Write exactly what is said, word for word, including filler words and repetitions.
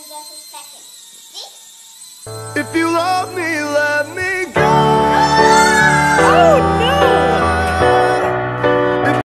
just a second. See? If you love me